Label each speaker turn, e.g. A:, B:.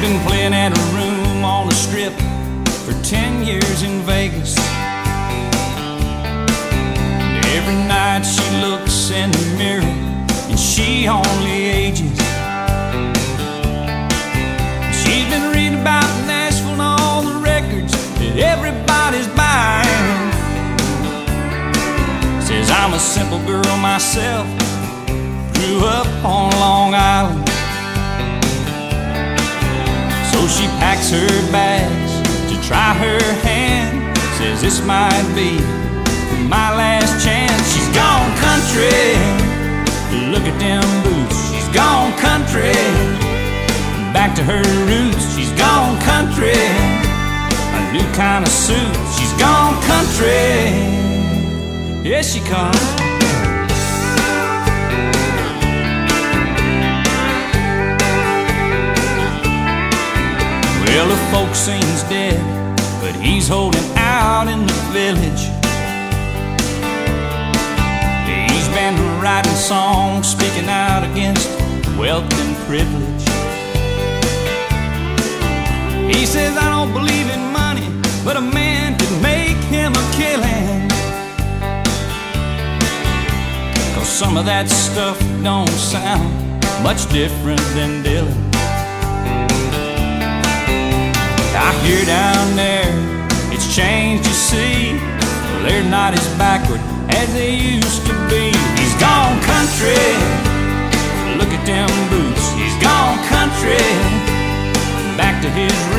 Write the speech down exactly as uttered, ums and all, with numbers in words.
A: been playing at a room on the strip for ten years in Vegas. Every night she looks in the mirror and she only ages. She's been reading about Nashville and all the records that everybody's buying. Says I'm a simple girl myself, grew up on Long Island. So she packs her bags to try her hand. Says this might be my last chance. She's gone country, look at them boots. She's gone country, back to her roots. She's gone country, a new kind of suit. She's gone country, yes she comes. Well, the folk sings dead, but he's holding out in the village. He's been writing songs, speaking out against wealth and privilege. He says, I don't believe in money, but a man could make him a killing. 'Cause some of that stuff don't sound much different than Dylan. I hear down there, it's changed, you see. Well, they're not as backward as they used to be. He's gone country, look at them boots. He's gone country, back to his